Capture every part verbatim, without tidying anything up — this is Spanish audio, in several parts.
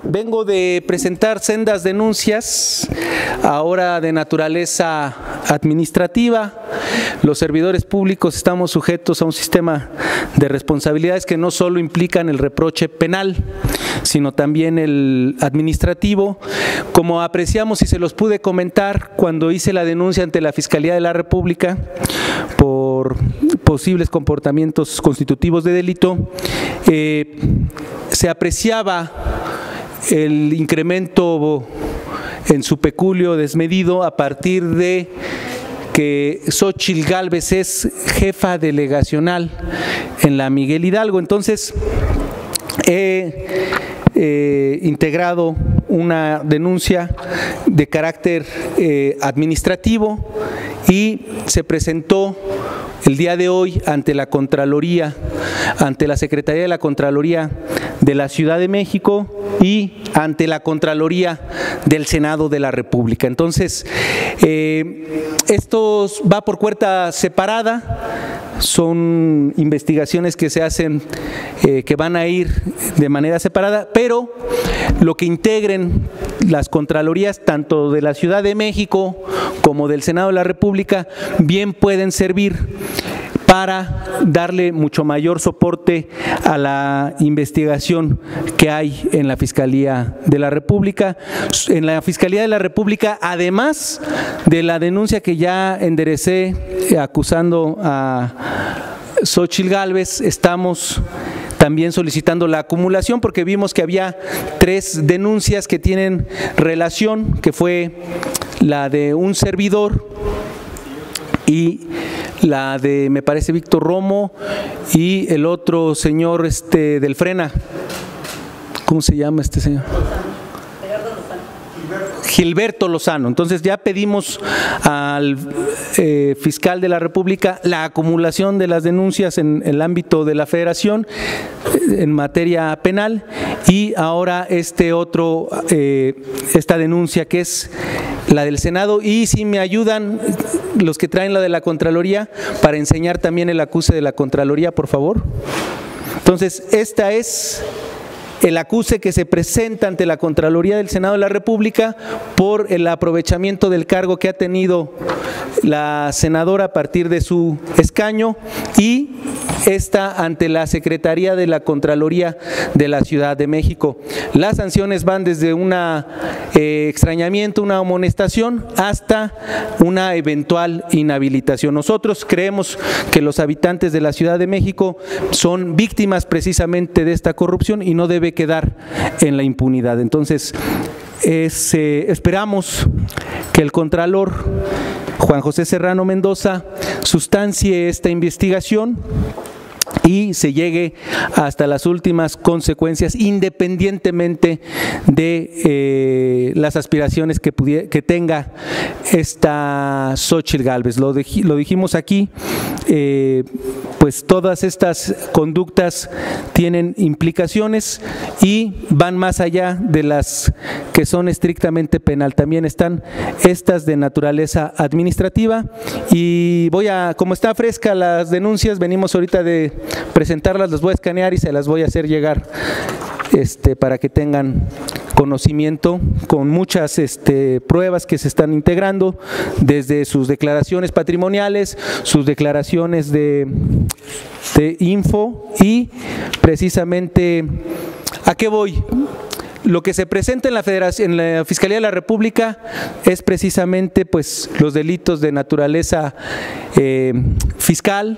Vengo de presentar sendas denuncias, ahora de naturaleza administrativa. Los servidores públicos estamos sujetos a un sistema de responsabilidades que no solo implican el reproche penal, sino también el administrativo. Como apreciamos y se los pude comentar cuando hice la denuncia ante la Fiscalía de la República por posibles comportamientos constitutivos de delito, eh, se apreciaba el incremento en su peculio desmedido a partir de que Xóchitl Gálvez es jefa delegacional en la Miguel Hidalgo. Entonces, he eh, integrado una denuncia de carácter eh, administrativo y se presentó el día de hoy ante la Contraloría, ante la Secretaría de la Contraloría de la Ciudad de México y ante la Contraloría del Senado de la República. Entonces, eh, esto va por puerta separada, son investigaciones que se hacen, eh, que van a ir de manera separada, pero lo que integren las Contralorías, tanto de la Ciudad de México como del Senado de la República, bien pueden servir para darle mucho mayor soporte a la investigación que hay en la Fiscalía de la República. En la Fiscalía de la República, además de la denuncia que ya enderecé acusando a Xóchitl Gálvez, estamos también solicitando la acumulación porque vimos que había tres denuncias que tienen relación, que fue la de un servidor y la de, me parece, Víctor Romo y el otro señor este del Frena. ¿Cómo se llama este señor? Gilberto Lozano. Entonces ya pedimos al eh, fiscal de la República la acumulación de las denuncias en el ámbito de la Federación eh, en materia penal y ahora este otro, eh, esta denuncia que es la del Senado, y si me ayudan los que traen la de la Contraloría para enseñar también el acuse de la Contraloría, por favor. Entonces, esta es el acuse que se presenta ante la Contraloría del Senado de la República por el aprovechamiento del cargo que ha tenido la senadora a partir de su escaño, y esta ante la Secretaría de la Contraloría de la Ciudad de México. Las sanciones van desde un eh, extrañamiento, una amonestación, hasta una eventual inhabilitación. Nosotros creemos que los habitantes de la Ciudad de México son víctimas precisamente de esta corrupción y no debe quedar en la impunidad. Entonces, es, eh, esperamos que el Contralor Juan José Serrano Mendoza sustancie esta investigación y se llegue hasta las últimas consecuencias, independientemente de eh, las aspiraciones que, que tenga esta Xóchitl Gálvez. Lo, de, lo dijimos aquí, eh, pues todas estas conductas tienen implicaciones y van más allá de las que son estrictamente penal. También están estas de naturaleza administrativa, y voy a, como está fresca las denuncias, venimos ahorita de presentarlas, las voy a escanear y se las voy a hacer llegar este, para que tengan conocimiento, con muchas este, pruebas que se están integrando, desde sus declaraciones patrimoniales, sus declaraciones de, de info, y precisamente, ¿a qué voy? Lo que se presenta en la Federación, en la Fiscalía de la República, es precisamente pues los delitos de naturaleza eh, fiscal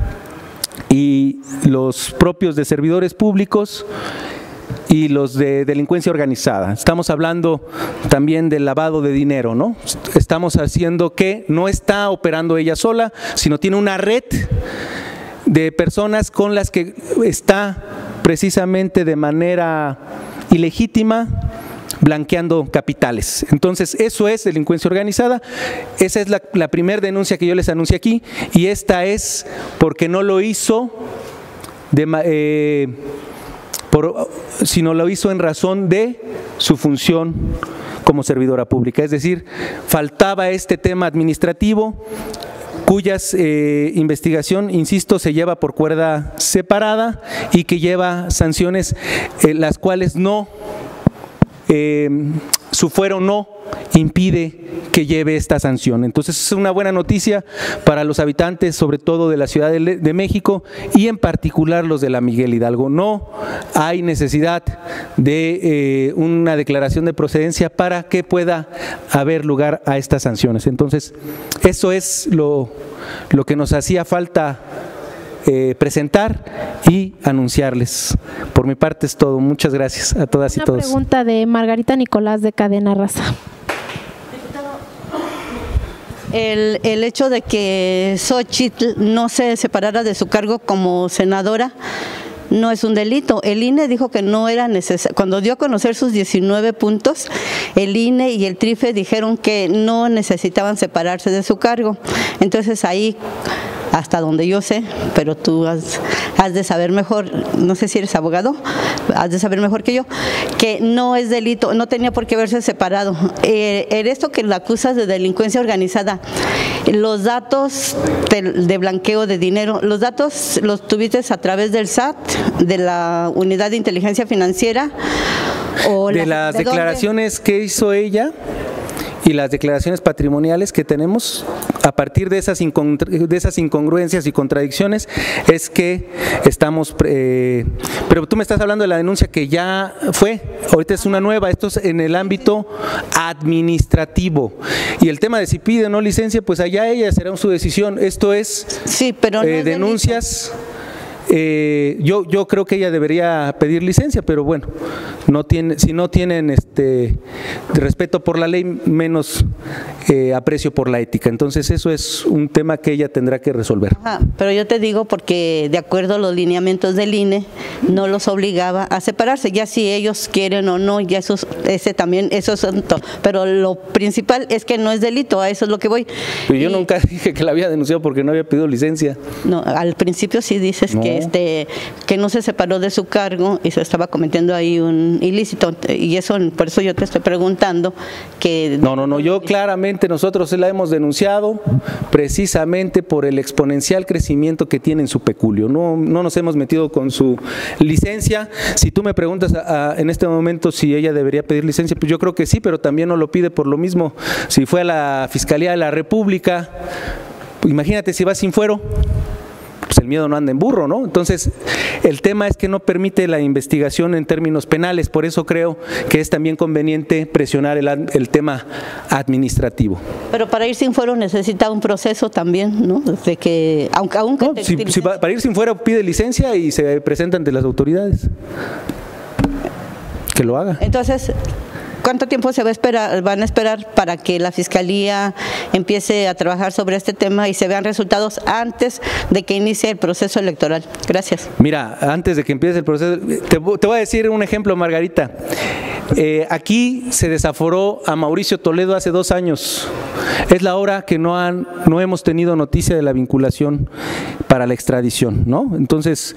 y los propios de servidores públicos y los de delincuencia organizada. Estamos hablando también del lavado de dinero, ¿no? Estamos haciendo que no está operando ella sola, sino tiene una red de personas con las que está precisamente de manera ilegítima blanqueando capitales. Entonces, eso es delincuencia organizada. Esa es la, la primera denuncia que yo les anuncié aquí, y esta es porque no lo hizo de, eh, por, sino lo hizo en razón de su función como servidora pública. Es decir, faltaba este tema administrativo, cuyas eh, investigación, insisto, se lleva por cuerda separada y que lleva sanciones eh, las cuales no eh, su fuero no impide que lleve esta sanción. Entonces es una buena noticia para los habitantes, sobre todo de la Ciudad de, de México y en particular los de la Miguel Hidalgo. No hay necesidad de eh, una declaración de procedencia para que pueda haber lugar a estas sanciones. Entonces eso es lo, lo que nos hacía falta Eh, presentar y anunciarles. Por mi parte es todo. Muchas gracias a todas y todos. Una pregunta de Margarita Nicolás de Cadena Raza. El, el hecho de que Xóchitl no se separara de su cargo como senadora no es un delito. El I N E dijo que no era necesario. Cuando dio a conocer sus diecinueve puntos, el I N E y el TRIFE dijeron que no necesitaban separarse de su cargo. Entonces ahí, hasta donde yo sé, pero tú has, has de saber mejor, no sé si eres abogado, has de saber mejor que yo, que no es delito, no tenía por qué haberse separado. Eh, en esto que la acusas de delincuencia organizada, los datos de, de blanqueo de dinero, los datos los tuviste a través del S A T, de la Unidad de Inteligencia Financiera, o de la, las ¿de declaraciones dónde? Que hizo ella y las declaraciones patrimoniales que tenemos. A partir de esas, de esas incongruencias y contradicciones es que estamos, eh, pero tú me estás hablando de la denuncia que ya fue, ahorita es una nueva, esto es en el ámbito administrativo, y el tema de si pide o no licencia, pues allá ella será su decisión. Esto es sí, pero no eh, es denuncias. Eh, yo, yo creo que ella debería pedir licencia, pero bueno, no tiene, si no tienen este respeto por la ley, menos eh, aprecio por la ética. Entonces eso es un tema que ella tendrá que resolver. Ajá, pero yo te digo porque de acuerdo a los lineamientos del I N E no los obligaba a separarse, ya si ellos quieren o no, ya eso, ese también, eso es otro. Pero lo principal es que no es delito, a eso es lo que voy. Pero yo y, nunca dije que la había denunciado porque no había pedido licencia. No, al principio sí dices no. que este que no se separó de su cargo y se estaba cometiendo ahí un ilícito, y eso por eso yo te estoy preguntando que no, no, no, yo claramente nosotros la hemos denunciado precisamente por el exponencial crecimiento que tiene en su peculio. No, no nos hemos metido con su licencia. Si tú me preguntas a, a, en este momento si ella debería pedir licencia, pues yo creo que sí, pero también no lo pide por lo mismo. Si fue a la Fiscalía de la República, imagínate si va sin fuero. Pues el miedo no anda en burro, ¿no? Entonces, el tema es que no permite la investigación en términos penales, por eso creo que es también conveniente presionar el, el tema administrativo. Pero para ir sin fuero necesita un proceso también, ¿no? De que, aunque, aunque no, te, si, te si va, para ir sin fuero pide licencia y se presenta ante las autoridades. Que lo haga. Entonces, ¿cuánto tiempo se va a esperar, van a esperar para que la Fiscalía empiece a trabajar sobre este tema y se vean resultados antes de que inicie el proceso electoral? Gracias. Mira, antes de que empiece el proceso, te, te voy a decir un ejemplo, Margarita. Eh, aquí se desaforó a Mauricio Toledo hace dos años. Es la hora que no, han, no hemos tenido noticia de la vinculación para la extradición, ¿no? Entonces,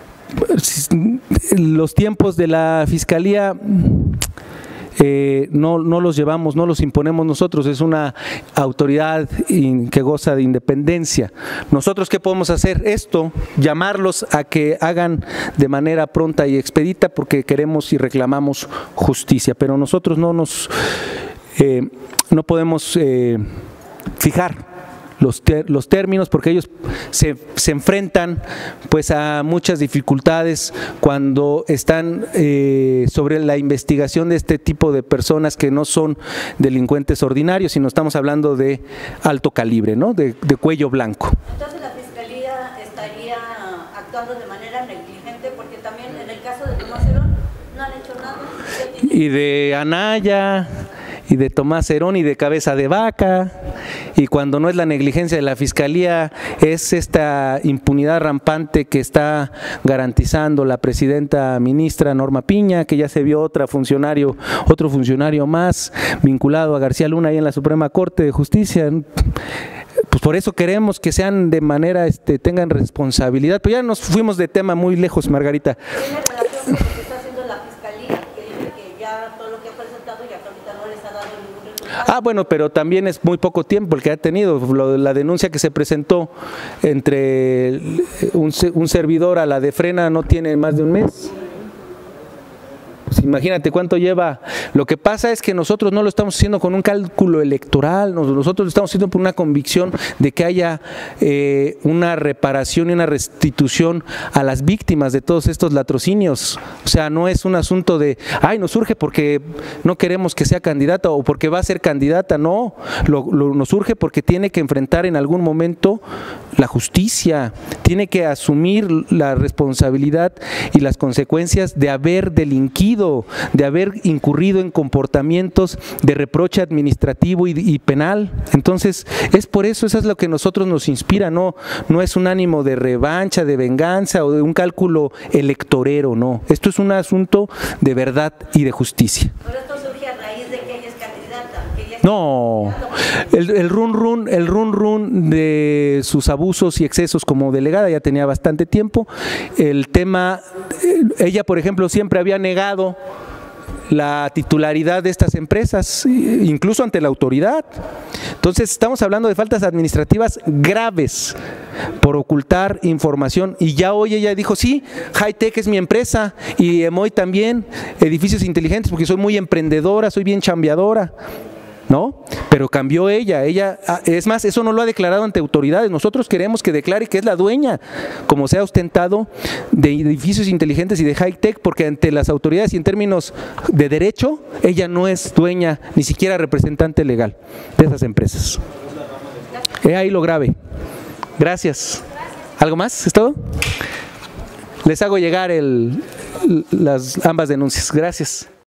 los tiempos de la Fiscalía Eh, no, no los llevamos, no los imponemos nosotros, es una autoridad in, que goza de independencia. ¿Nosotros qué podemos hacer? Esto, llamarlos a que hagan de manera pronta y expedita porque queremos y reclamamos justicia, pero nosotros no nos eh, no podemos eh, fijar Los, ter, los términos porque ellos se, se enfrentan pues a muchas dificultades cuando están eh, sobre la investigación de este tipo de personas que no son delincuentes ordinarios, sino estamos hablando de alto calibre, ¿no? de, de cuello blanco. Entonces la Fiscalía estaría actuando de manera negligente porque también en el caso de Tomás Herón no han hecho nada. Y de Anaya, y de Tomás Herón y de Cabeza de Vaca, y cuando no es la negligencia de la Fiscalía, es esta impunidad rampante que está garantizando la presidenta ministra Norma Piña, que ya se vio otra funcionario, otro funcionario más vinculado a García Luna ahí en la Suprema Corte de Justicia. Pues por eso queremos que sean de manera, este, tengan responsabilidad. Pero ya nos fuimos de tema muy lejos, Margarita. ¿Tiene relación con lo que está haciendo la Fiscalía, que dice que ya todo lo que ha presentado y hasta ahorita no les ha dado ningún resultado? Ah, bueno, pero también es muy poco tiempo el que ha tenido. Lo, la denuncia que se presentó entre un, un servidor a la de Frena no tiene más de un mes. Pues imagínate cuánto lleva. Lo que pasa es que nosotros no lo estamos haciendo con un cálculo electoral, nosotros lo estamos haciendo por una convicción de que haya eh, una reparación y una restitución a las víctimas de todos estos latrocinios. O sea, no es un asunto de, ay, nos surge porque no queremos que sea candidata o porque va a ser candidata, no. Lo, lo, nos surge porque tiene que enfrentar en algún momento la justicia, tiene que asumir la responsabilidad y las consecuencias de haber delinquido, de haber incurrido en comportamientos de reproche administrativo y, y penal. Entonces, es por eso, eso es lo que a nosotros nos inspira, no, no es un ánimo de revancha, de venganza o de un cálculo electorero, no. Esto es un asunto de verdad y de justicia. Pero esto surge a raíz de que ella es candidata. Que ella es No, el, el run run, el run run de sus abusos y excesos como delegada ya tenía bastante tiempo. El tema, ella por ejemplo siempre había negado la titularidad de estas empresas, incluso ante la autoridad. Entonces estamos hablando de faltas administrativas graves por ocultar información, y ya hoy ella dijo, sí, Hi-Tech es mi empresa y Emoy también, edificios inteligentes, porque soy muy emprendedora, soy bien chambeadora, ¿no? Pero cambió ella, ella, es más, eso no lo ha declarado ante autoridades. Nosotros queremos que declare que es la dueña, como se ha ostentado, de edificios inteligentes y de Hi-Tech, porque ante las autoridades y en términos de derecho, ella no es dueña, ni siquiera representante legal de esas empresas. He ahí lo grave. Gracias. ¿Algo más? ¿Es todo? Les hago llegar el, las ambas denuncias. Gracias.